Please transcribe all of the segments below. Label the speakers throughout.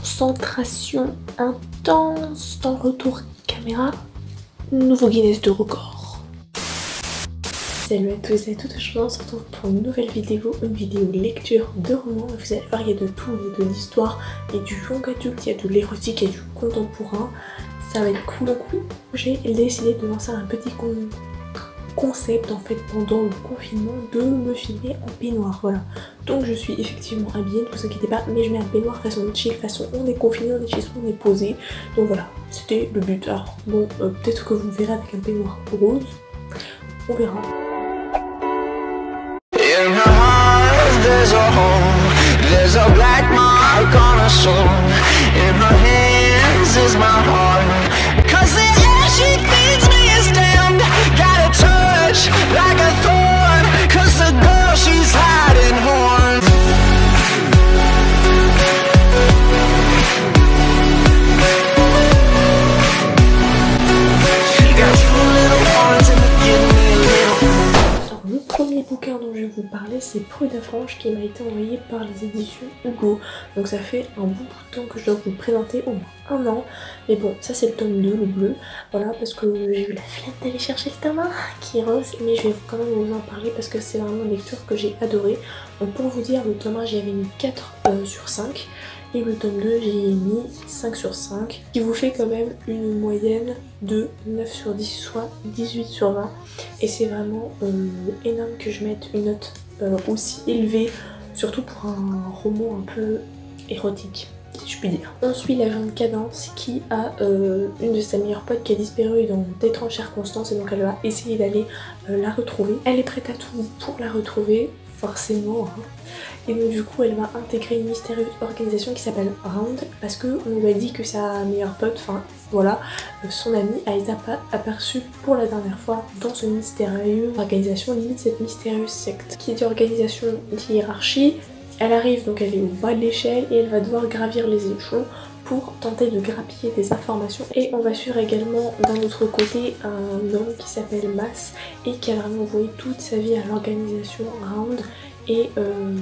Speaker 1: concentration intense dans le retour caméra. Nouveau Guinness de record. Salut à tous et à toutes, aujourd'hui on se retrouve pour une nouvelle vidéo, une vidéo lecture de romans. Vous allez voir, il y a de tout, il y a de l'histoire, il y a du young adulte, il y a de l'érotique, il y a du contemporain. Ça va être cool. J'ai décidé de lancer un petit concept en fait pendant le confinement, de me filmer en peignoir, voilà. Donc je suis effectivement habillée, ne vous inquiétez pas, mais je mets un peignoir façon chill, façon on est confiné, on est chez soi, on est posé. Donc voilà, c'était le but. Alors bon, peut-être que vous me verrez avec un peignoir rose, on verra.
Speaker 2: In her heart there's a hole, there's a black mark on her soul. In her hands is my heart, 'cause the air she feeds me is damned. Got a touch like a thorn, 'cause the girl she's hiding horns. She got two little horns and they give me a little.
Speaker 1: Le premier bouquin dont je vais vous parler, c'est Prude à Franche, qui m'a été envoyé par les éditions Hugo. Donc ça fait un bout de temps que je dois vous le présenter, au moins un an. Mais bon, ça c'est le tome 2, le bleu. Voilà, parce que j'ai eu la flemme d'aller chercher le tome 1 qui est rose. Mais je vais quand même vous en parler parce que c'est vraiment une lecture que j'ai adorée. Donc pour vous dire, le tome 1 j'y avais mis 4 sur 5. Et le tome 2 j'ai mis 5 sur 5, qui vous fait quand même une moyenne de 9 sur 10, soit 18 sur 20. Et c'est vraiment énorme que je mette une note aussi élevée, surtout pour un roman un peu érotique, si je puis dire. On suit l'agent de Cadence qui a une de ses meilleures potes qui a disparu dans d'étranges circonstances, et donc elle va essayer d'aller la retrouver. Elle est prête à tout pour la retrouver, forcément, hein. Et donc du coup elle va intégrer une mystérieuse organisation qui s'appelle Round, parce qu'on lui a dit que sa meilleure pote, enfin voilà, son amie a été aperçue pour la dernière fois dans une mystérieuse organisation, limite cette mystérieuse secte. Qui dit organisation dit hiérarchie. Elle arrive, donc elle est au bas de l'échelle et elle va devoir gravir les échelons pour tenter de grappiller des informations. Et on va suivre également d'un autre côté un homme qui s'appelle Mas et qui a vraiment voué toute sa vie à l'organisation Round. Et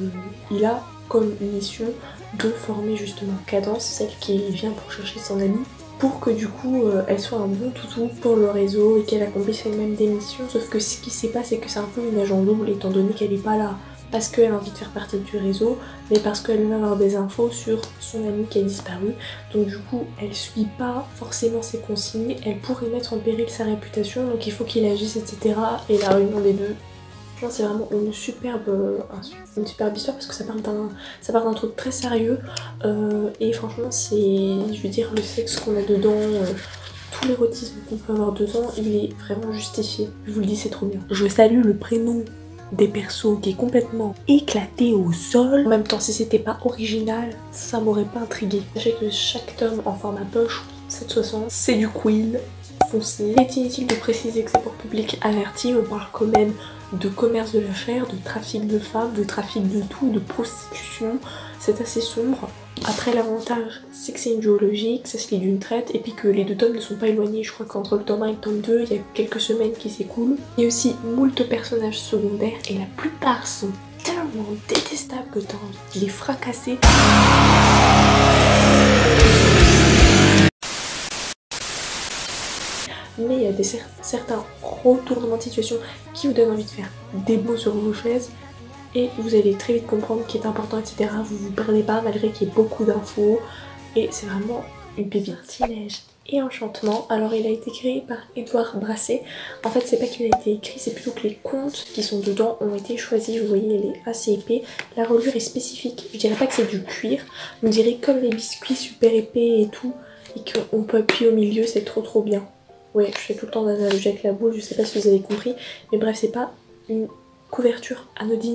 Speaker 1: il a comme mission de former justement Cadence, celle qui vient pour chercher son amie, pour que du coup elle soit un bon toutou pour le réseau et qu'elle accomplisse elle-même des missions. Sauf que ce qui se passe, c'est que c'est un peu une agent double, étant donné qu'elle n'est pas là parce qu'elle a envie de faire partie du réseau, mais parce qu'elle veut avoir des infos sur son amie qui a disparu. Donc du coup elle suit pas forcément ses consignes, elle pourrait mettre en péril sa réputation, donc il faut qu'il agisse, etc. Et la réunion des deux, c'est vraiment une superbe histoire, parce que ça part d'un truc très sérieux, et franchement c'est, je veux dire, le sexe qu'on a dedans, tout l'érotisme qu'on peut avoir dedans, il est vraiment justifié. Je vous le dis, c'est trop bien. Je salue le prénom des persos qui est complètement éclaté au sol. En même temps, si c'était pas original, ça m'aurait pas intrigué. Sachez que chaque tome en format poche 7,60, c'est du quill foncé. Il est inutile de préciser que c'est pour public averti, on parle quand même de commerce de la chair, de trafic de femmes, de trafic de tout, de prostitution. C'est assez sombre. Après, l'avantage, c'est que c'est une duologie, que ça se lit d'une traite, et puis que les deux tomes ne sont pas éloignés. Je crois qu'entre le tome 1 et le tome 2, il y a quelques semaines qui s'écoulent. Il y a aussi moult personnages secondaires, et la plupart sont tellement détestables que t'as envie de les fracasser. Mais il y a certains retournements de situation qui vous donnent envie de faire des bons sur vos chaises, et vous allez très vite comprendre ce qui est important, etc. Vous vous perdez pas malgré qu'il y ait beaucoup d'infos, et c'est vraiment une pépite. Sortilège et enchantement. Alors il a été créé par Édouard Brasset. En fait c'est pas qu'il a été écrit, c'est plutôt que les contes qui sont dedans ont été choisis. Vous voyez, il est assez épais. La reliure est spécifique, je dirais pas que c'est du cuir, on dirait comme les biscuits super épais et tout, et qu'on peut appuyer au milieu, c'est trop bien. Ouais, je fais tout le temps d'analogie avec la boule, je sais pas si vous avez compris, mais bref, c'est pas une couverture anodine.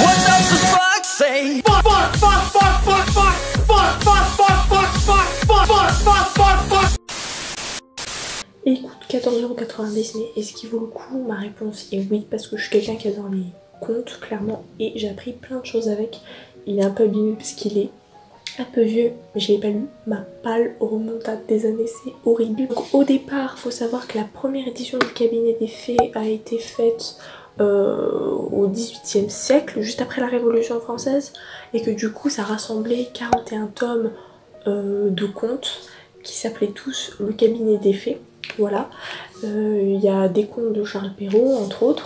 Speaker 1: Et il coûte 14,90 €, mais est-ce qu'il vaut le coup? Ma réponse est oui, parce que je suis quelqu'un qui adore les contes, clairement, et j'ai appris plein de choses avec. Il est un peu abîmé parce qu'il est un peu vieux, mais je l'ai pas lu. Ma palle remonte à des années, c'est horrible. Donc au départ, faut savoir que la première édition du Cabinet des Fées a été faite au XVIIIe siècle, juste après la Révolution française, et que du coup ça rassemblait 41 tomes de contes qui s'appelaient tous Le cabinet des fées. Voilà, il y a des contes de Charles Perrault entre autres.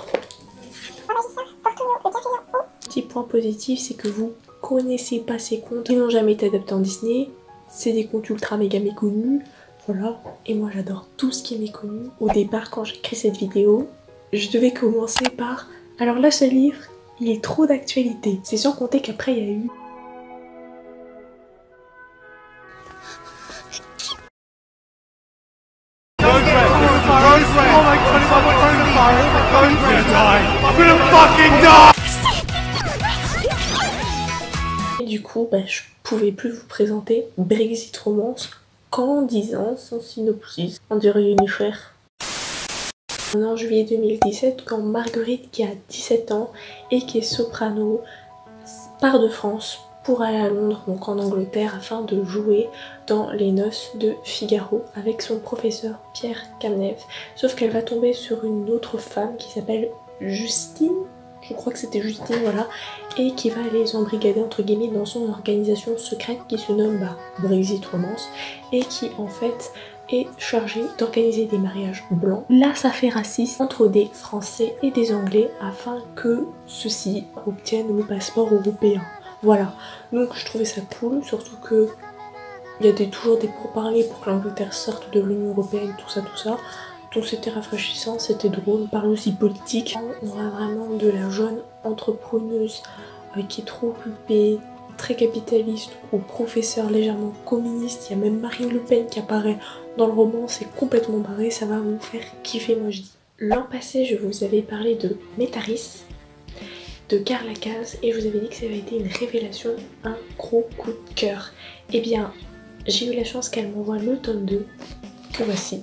Speaker 1: Petit point positif, c'est que vous connaissez pas ces contes, ils n'ont jamais été adaptés en Disney, c'est des contes ultra méga méconnus, voilà, et moi j'adore tout ce qui est méconnu. Au départ, quand j'ai créé cette vidéo, je devais commencer par alors là, ce livre, il est trop d'actualité. C'est sans compter qu'après il y a eu et du coup, je pouvais plus vous présenter Brexit Romance qu'en disant son synopsis. On dirait Jennifer. En juillet 2017, quand Marguerite, qui a 17 ans et qui est soprano, part de France pour aller à Londres, donc en Angleterre, afin de jouer dans Les Noces de Figaro avec son professeur Pierre Camnev. Sauf qu'elle va tomber sur une autre femme qui s'appelle Justine, je crois que c'était Justine, voilà, et qui va les embrigader entre guillemets dans son organisation secrète qui se nomme Brexit Romance et qui en fait est chargée d'organiser des mariages blancs. Là, ça fait raciste entre des Français et des Anglais afin que ceux-ci obtiennent le passeport européen. Voilà, donc je trouvais ça cool, surtout que il y a toujours des pourparlers pour que l'Angleterre sorte de l'Union Européenne, tout ça. Donc c'était rafraîchissant, c'était drôle, on parle aussi politique. On voit vraiment de la jeune entrepreneuse qui est trop occupée, très capitaliste, au professeur légèrement communiste. Il y a même Marine Le Pen qui apparaît dans le roman, c'est complètement barré, ça va vous faire kiffer, moi je dis. L'an passé, je vous avais parlé de Métaris, de Karl Lacaze, et je vous avais dit que ça avait été une révélation, un gros coup de cœur. Et bien, j'ai eu la chance qu'elle m'envoie le tome 2, que voici,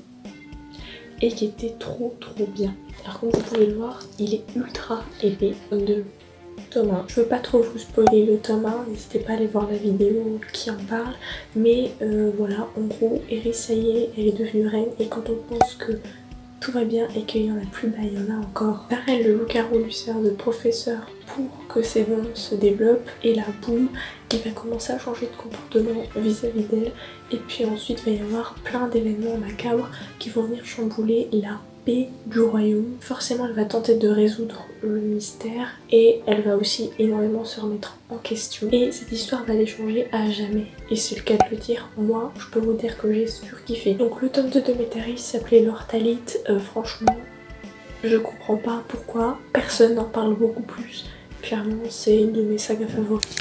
Speaker 1: et qui était trop bien. Alors comme vous pouvez le voir, il est ultra épais, de tome 1. Je veux pas trop vous spoiler le tome 1, n'hésitez pas à aller voir la vidéo qui en parle, mais voilà, en gros, Eris, ça y est, elle est devenue reine, et quand on pense que tout va bien et qu'il y en a plus, il y en a encore. Pareil, le loup-garou lui sert de professeur pour que ses dons se développent, et là, boum, il va commencer à changer de comportement vis-à-vis d'elle, et puis ensuite il va y avoir plein d'événements macabres qui vont venir chambouler la paix du royaume. Forcément, elle va tenter de résoudre le mystère, et elle va aussi énormément se remettre en question, et cette histoire va les changer à jamais, et c'est le cas de le dire. Moi, je peux vous dire que j'ai surkiffé. Donc le tome 2 de Métaris s'appelait L'Orthalite. Franchement, je comprends pas pourquoi personne n'en parle beaucoup plus. Clairement, c'est une de mes sagas favorites.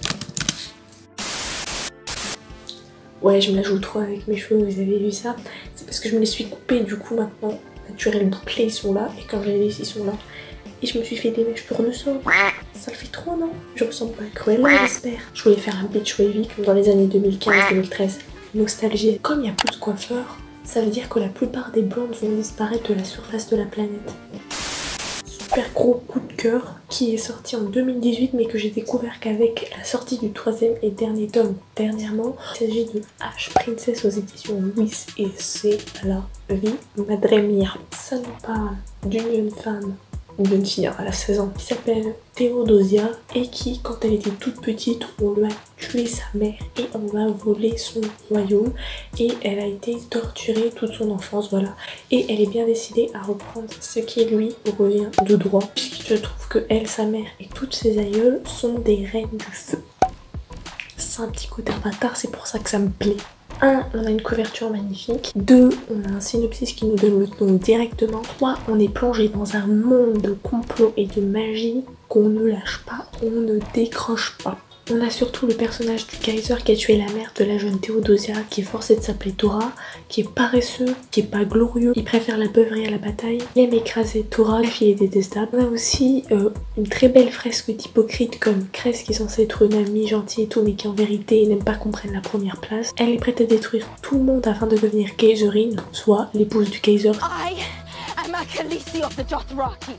Speaker 1: Ouais, je me la joue trop avec mes cheveux, vous avez vu ça? C'est parce que je me les suis coupés, du coup maintenant, naturel bouclés, ils sont là, et quand je les laisse, ils sont là. Et je me suis fait des mèches tournesol. Ça le fait trop, non? Je ressemble pas à Cruella, j'espère. Je voulais faire un beach wavy comme dans les années 2015-2013. Nostalgie. Comme il n'y a plus de coiffeurs, ça veut dire que la plupart des blondes vont disparaître de la surface de la planète. Super gros coup de cœur qui est sorti en 2018 mais que j'ai découvert qu'avec la sortie du 3e et dernier tome dernièrement. Il s'agit de H Princess aux éditions Louis et c'est la vie madre mia. Ça nous parle d'une jeune femme, une jeune fille, elle a 16 ans, qui s'appelle Théodosia et qui, quand elle était toute petite, on lui a tué sa mère et on lui a volé son royaume et elle a été torturée toute son enfance, voilà. Et elle est bien décidée à reprendre ce qui lui revient de droit, puisqu'il se trouve que elle, sa mère et toutes ses aïeules sont des reines du feu. C'est un petit côté bâtard, c'est pour ça que ça me plaît. 1. On a une couverture magnifique. 2. On a un synopsis qui nous donne le ton directement. 3. On est plongé dans un monde de complot et de magie qu'on ne lâche pas, on ne décroche pas. On a surtout le personnage du Kaiser qui a tué la mère de la jeune Théodosia, qui est forcé de s'appeler Thora, qui est paresseux, qui est pas glorieux, il préfère la beuverie à la bataille, il aime écraser Thora, la fille est détestable. On a aussi une très belle fresque d'hypocrite comme Cress qui est censée être une amie gentille et tout, mais qui en vérité n'aime pas qu'on prenne la première place. Elle est prête à détruire tout le monde afin de devenir Kaiserine, soit l'épouse du Kaiser.
Speaker 3: I am a Khaleesi of the Dothraki.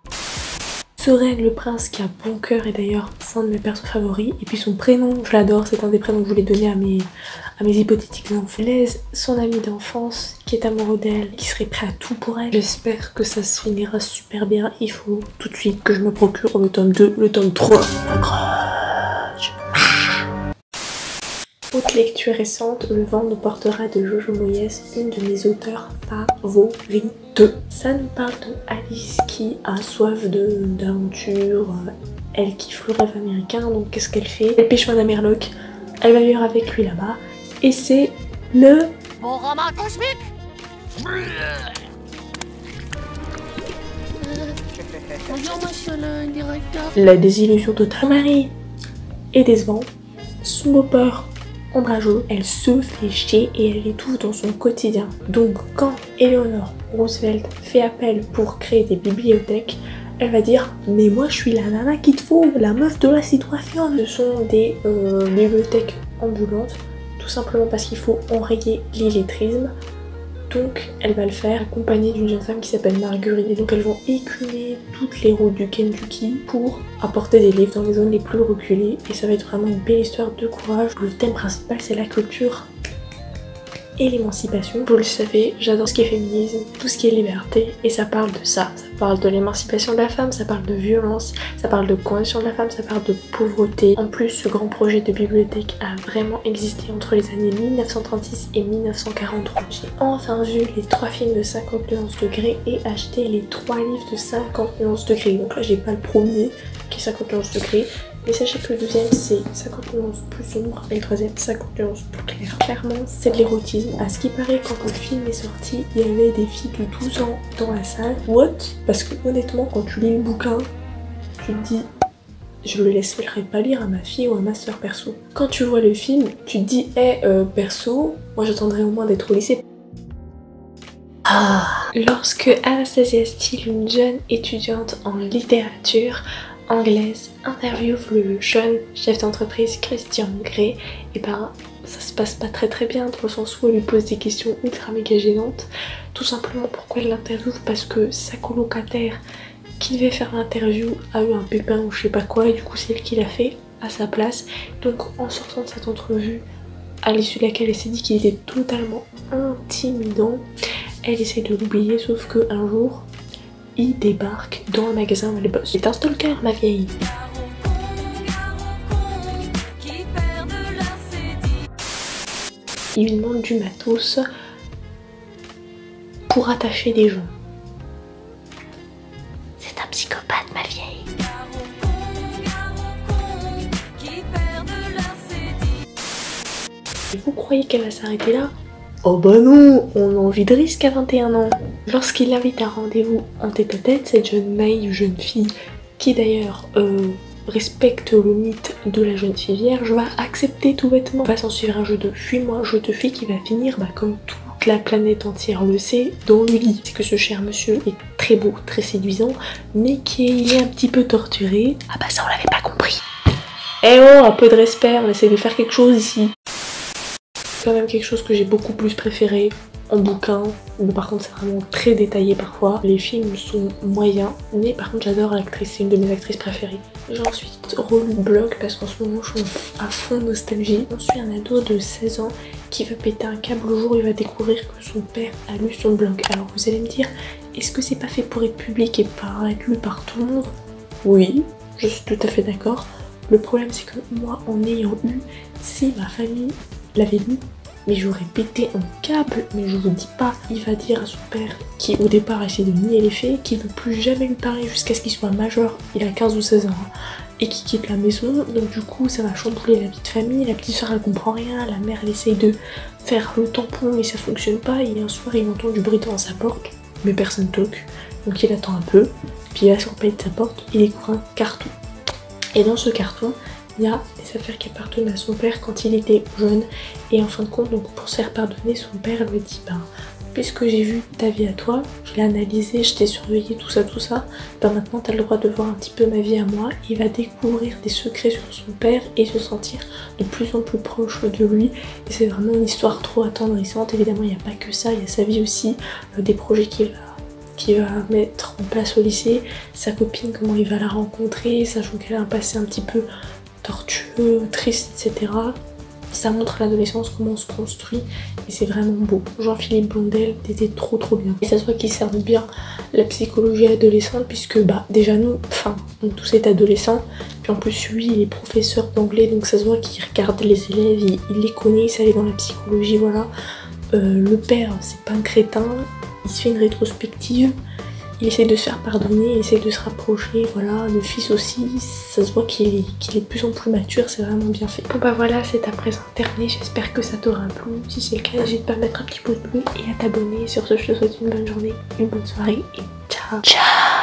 Speaker 1: Soren le prince qui a bon cœur et d'ailleurs c'est un de mes persos favoris, et puis son prénom je l'adore, c'est un des prénoms que je voulais donner à mes hypothétiques enfants. Blaise, son ami d'enfance qui est amoureux d'elle, qui serait prêt à tout pour elle. J'espère que ça se finira super bien, il faut tout de suite que je me procure le tome 2, le tome 3. Autre lecture récente, Le vent nous portera de Jojo Moyes, une de mes auteurs favorites. Ça nous parle de Alice qui a soif d'aventure, elle kiffe le rêve américain, donc qu'est-ce qu'elle fait? Elle pêche Madame Herlock, elle va vivre avec lui là-bas, et c'est le...
Speaker 3: Mon roman cosmique. Bonjour monsieur le directeur.
Speaker 1: La désillusion totale. Marie est décevant, son beau-père ombrageux, elle se fait chier et elle étouffe dans son quotidien. Donc quand Eleanor Roosevelt fait appel pour créer des bibliothèques, elle va dire mais moi je suis la nana qu'il te faut, la meuf de la situation. Ce sont des bibliothèques ambulantes, tout simplement parce qu'il faut enrayer l'illettrisme. Donc elle va le faire accompagnée d'une jeune femme qui s'appelle Marguerite. Et donc elles vont écumer toutes les routes du Kentucky pour apporter des livres dans les zones les plus reculées. Et ça va être vraiment une belle histoire de courage. Le thème principal c'est la culture et l'émancipation. Vous le savez, j'adore ce qui est féminisme, tout ce qui est liberté. Et ça parle de ça. Ça parle de l'émancipation de la femme, ça parle de violence, ça parle de conditions de la femme, ça parle de pauvreté. En plus, ce grand projet de bibliothèque a vraiment existé entre les années 1936 et 1943. J'ai enfin vu les 3 films de 50 nuances degrés et acheté les 3 livres de 50 nuances degrés. Donc là, j'ai pas le premier qui est 50 nuances degrés. Mais sachez que le deuxième c'est 50 nuances plus sombre et le troisième 50 nuances plus clair. Clairement c'est de l'érotisme. À ce qui paraît quand le film est sorti, il y avait des filles de 12 ans dans la salle. What? Parce que honnêtement quand tu lis le bouquin, tu te dis je le laisserai pas lire à ma fille ou à ma soeur perso. Quand tu vois le film, tu te dis perso, moi j'attendrais au moins d'être au lycée. Lorsque Anastasia Steele, une jeune étudiante en littérature anglaise, interviewe le jeune chef d'entreprise Christian Grey, et ben ça se passe pas très bien dans le sens où elle lui pose des questions ultra méga gênantes. Tout simplement pourquoi elle l'interviewe, parce que sa colocataire qui devait faire l'interview a eu un pépin ou je sais pas quoi et du coup c'est elle qui l'a fait à sa place. Donc en sortant de cette entrevue à l'issue de laquelle elle s'est dit qu'il était totalement intimidant, elle essaie de l'oublier, sauf que un jour il débarque dans le magasin où elle bosse. C'est un stalker, ma vieille. Il lui demande du matos pour attacher des gens. C'est un psychopathe, ma vieille. Et vous croyez qu'elle va s'arrêter là? Oh bah non, on a envie de risque à 21 ans. Lorsqu'il l'invite à un rendez-vous en tête-à-tête, cette jeune naïve jeune fille, qui d'ailleurs respecte le mythe de la jeune fille vierge, va accepter tout bêtement. Va s'en suivre un jeu de fuis-moi, je te fuis qui va finir comme toute la planète entière le sait, dans le lit. C'est que ce cher monsieur est très beau, très séduisant, mais qu'il est un petit peu torturé. Ah bah ça on l'avait pas compris. Eh oh, un peu de respect, on essaie de faire quelque chose ici. Quand même quelque chose que j'ai beaucoup plus préféré en bouquin, mais par contre c'est vraiment très détaillé parfois. Les films sont moyens, mais par contre j'adore l'actrice, c'est une de mes actrices préférées. J'ai ensuite relu Block parce qu'en ce moment je suis à fond nostalgie. On suit un ado de 16 ans qui va péter un câble le jour où il va découvrir que son père a lu son blog. Alors vous allez me dire, est-ce que c'est pas fait pour être public et pas être lu par tout le monde? Oui, je suis tout à fait d'accord. Le problème c'est que moi en ayant eu, si ma famille l'avait lu, mais j'aurais pété un câble, mais je vous dis pas. Il va dire à son père, qui au départ essaie de nier les faits, qu'il ne veut plus jamais lui parler jusqu'à ce qu'il soit majeur, il a 15 ou 16 ans, et qu'il quitte la maison. Donc du coup ça va chambouler la vie de famille, la petite soeur elle comprend rien, la mère elle essaye de faire le tampon mais ça fonctionne pas, et un soir il entend du bruit devant sa porte, mais personne toque, donc il attend un peu, puis il va sur le palier de sa porte, il découvre un carton. Et dans ce carton, il y a des affaires qui appartenaient à son père quand il était jeune, et en fin de compte, donc pour se faire pardonner, son père lui dit puisque j'ai vu ta vie à toi, je l'ai analysé, je t'ai surveillé, tout ça, maintenant t'as le droit de voir un petit peu ma vie à moi. Il va découvrir des secrets sur son père et se sentir de plus en plus proche de lui, et c'est vraiment une histoire trop attendrissante. Évidemment il n'y a pas que ça, il y a sa vie aussi, des projets qu'il va mettre en place au lycée, sa copine, comment il va la rencontrer, sachant qu'elle a un passé un petit peu tortueux, triste, etc. Ça montre l'adolescence, comment on se construit, et c'est vraiment beau. Jean-Philippe Blondel était trop bien. Et ça se voit qu'il sert bien la psychologie adolescente, puisque bah déjà nous, enfin on tous est adolescents, puis en plus lui il est professeur d'anglais, donc ça se voit qu'il regarde les élèves, il les connaît, il savait dans la psychologie, voilà. Le père c'est pas un crétin, il se fait une rétrospective, il essaie de se faire pardonner, il essaie de se rapprocher, voilà. Le fils aussi, ça se voit qu'il est de plus en plus mature, c'est vraiment bien fait. Bon bah voilà, c'est à présent terminé, j'espère que ça t'aura plu. Si c'est le cas, n'hésite pas à mettre un petit pouce bleu et à t'abonner. Sur ce, je te souhaite une bonne journée, une bonne soirée et ciao.